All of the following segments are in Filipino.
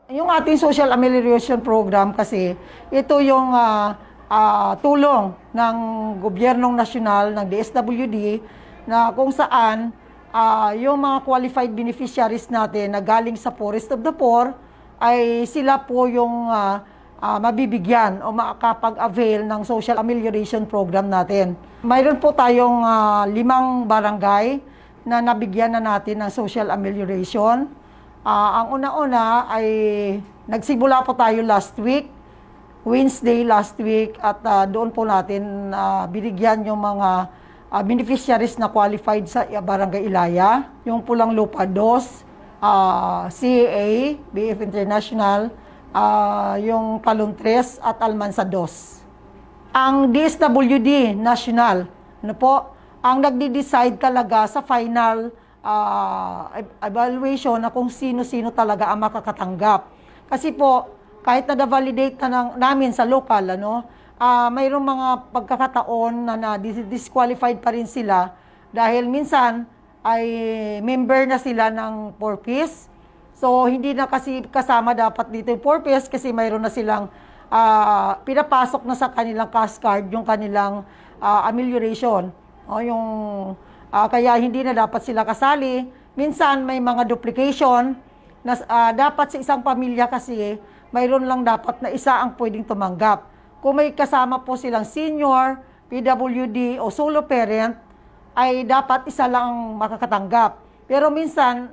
Yung ating Social Amelioration Program kasi, ito yung tulong ng gobyernong nasyonal, ng DSWD, na kung saan yung mga qualified beneficiaries natin na galing sa poorest of the poor, ay sila po yung mabibigyan o makakapag-avail ng Social Amelioration Program natin. Mayroon po tayong 5 barangay na nabigyan na natin ng Social Amelioration. Ang una-una ay nagsimula po tayo last week, Wednesday last week, at doon po natin binigyan yung mga beneficiaries na qualified sa Barangay Ilaya, yung Pulang Lupa 2, CAA, BF International, yung Talon 3 at Almansa 2. Ang DSWD National, ano po, ang nagde-decide talaga sa final evaluation na kung sino-sino talaga ang makakatanggap. Kasi po, kahit na-validate na namin sa local, mayroong mga pagkakataon na disqualified pa rin sila dahil minsan ay member na sila ng purpose. So, hindi na kasi kasama dapat dito yung purpose kasi mayroon na silang pinapasok na sa kanilang cash card yung kanilang amelioration. Kaya hindi na dapat sila kasali. Minsan may mga duplication na dapat sa isang pamilya kasi mayroon lang dapat na isa ang pwedeng tumanggap. Kung may kasama po silang senior, PWD o solo parent, ay dapat isa lang makakatanggap. Pero minsan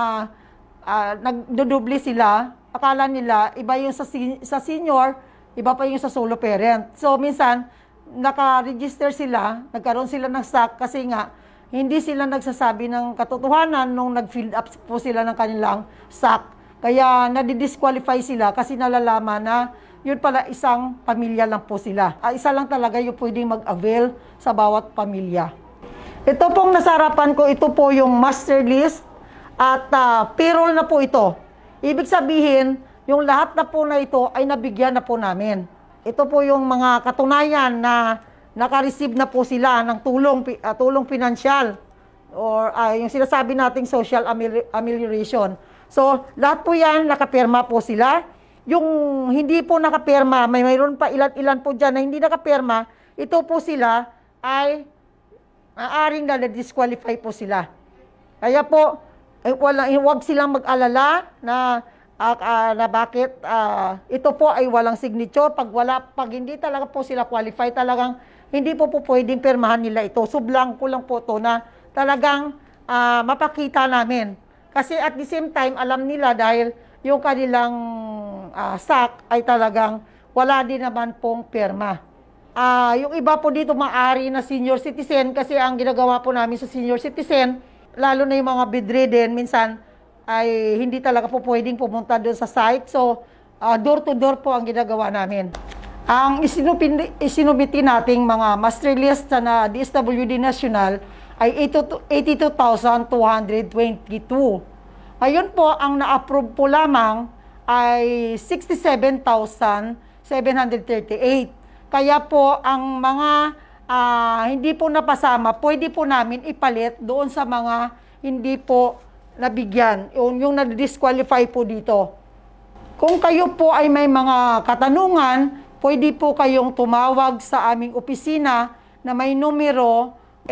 nagdudubli sila, akala nila iba yung sa senior, iba pa yung sa solo parent. So minsan naka-register sila, nagkaroon sila ng stock kasi nga hindi sila nagsasabi ng katotohanan nung nag-fill up po sila ng kanilang stock. Kaya nadidisqualify sila kasi nalalaman na yun pala isang pamilya lang po sila. Isa lang talaga yung pwedeng mag-avail sa bawat pamilya. Ito pong nasa harapan ko, ito po yung master list at payroll na po ito. Ibig sabihin, yung lahat na po na ito ay nabigyan na po namin. Ito po yung mga katunayan na naka-receive na po sila ng tulong pinansyal or yung sinasabi nating social amelioration. So, lahat po yan, nakapirma po sila. Yung hindi po nakapirma, mayroon pa ilan po dyan na hindi nakapirma, ito po sila ay maaaring na-disqualify po sila. Kaya po, huwag silang mag-alala na bakit ito po ay walang signature. Pag hindi talaga po sila qualify, talagang hindi po pwedeng pirmahan nila ito. Sublang ko lang po to na talagang mapakita namin. Kasi at the same time, alam nila dahil yung kanilang SAC ay talagang wala din naman pong pirma. Yung iba po dito maaari na senior citizen kasi ang ginagawa po namin sa senior citizen, lalo na yung mga bedridden, minsan ay hindi talaga po pwedeng pumunta doon sa site. So, door-to-door po ang ginagawa namin. Ang isinubiti nating mga master list na DSWD National ay 82,222. Ngayon po, ang na-approve po lamang ay 67,738. Kaya po, ang mga hindi po napasama, pwede po namin ipalit doon sa mga hindi po nabigyan, yung na-disqualify po dito. Kung kayo po ay may mga katanungan, pwede po kayong tumawag sa aming opisina na may numero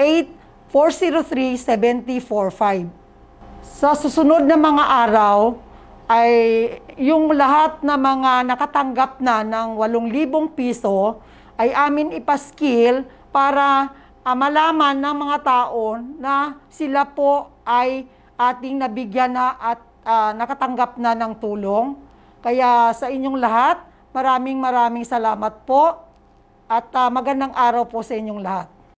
8403-7045. Sa susunod na mga araw, ay yung lahat na mga nakatanggap na ng 8,000 piso ay amin ipaskil para malaman ng mga tao na sila po ay ating nabigyan na at nakatanggap na ng tulong. Kaya sa inyong lahat, maraming salamat po at magandang araw po sa inyong lahat.